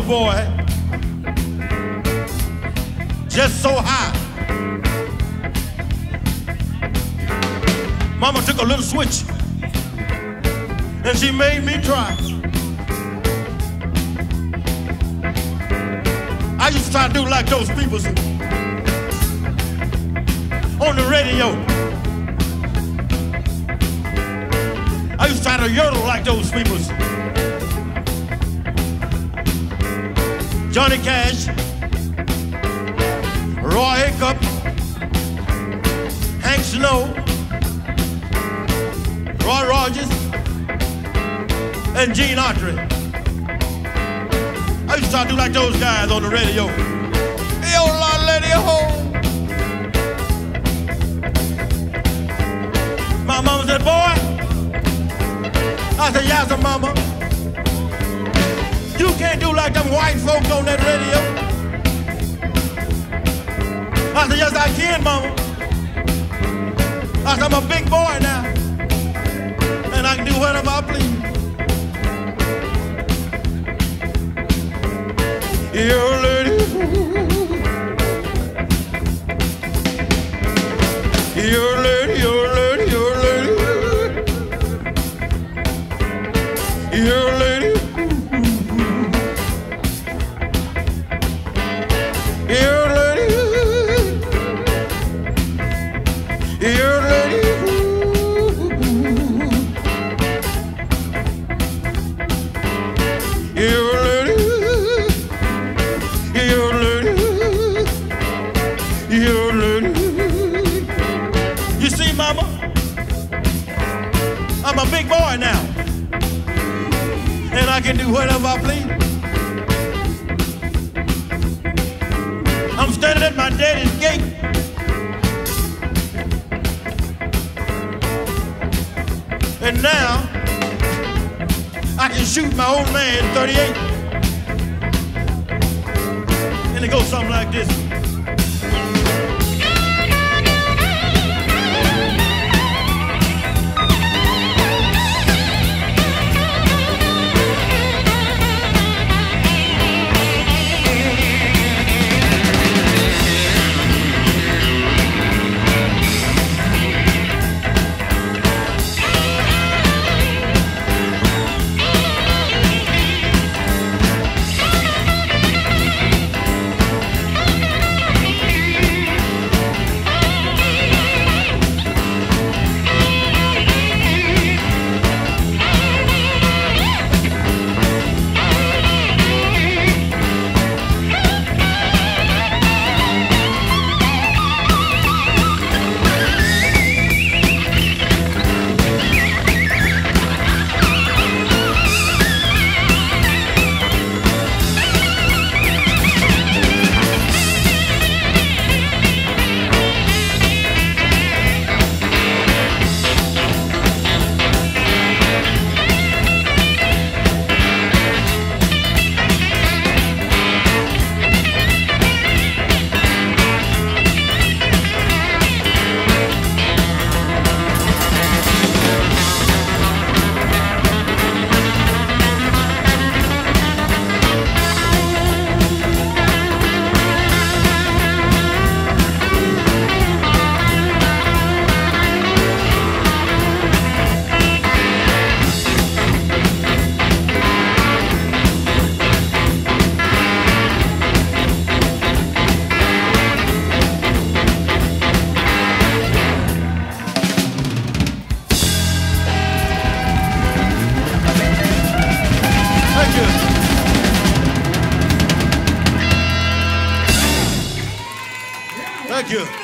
little boy, just so high. Mama took a little switch and she made me try. I used to try to do like those people on the radio. I used to try to yodel like those people. Johnny Cash, Roy Hiccup, Hank Snow, Roy Rogers, and Gene Autry. I used to try to do like those guys on the radio. Hey, old Lord, lady, ho. My mama said, boy. I said, yes, sir, mama. You can't do like them white folks on that radio. I said, yes, I can, mama. I said, I'm a big boy now. And I can do whatever I please. Your lady. Your lady, your lady, your lady. Your lady. Your lady. Your lady. Your lady. Your lady. Your lady. You see, mama, I'm a big boy now. And I can do whatever I please. I'm standing at my daddy's gate. And now, I can shoot my old man 38. And it goes something like this. Thank you.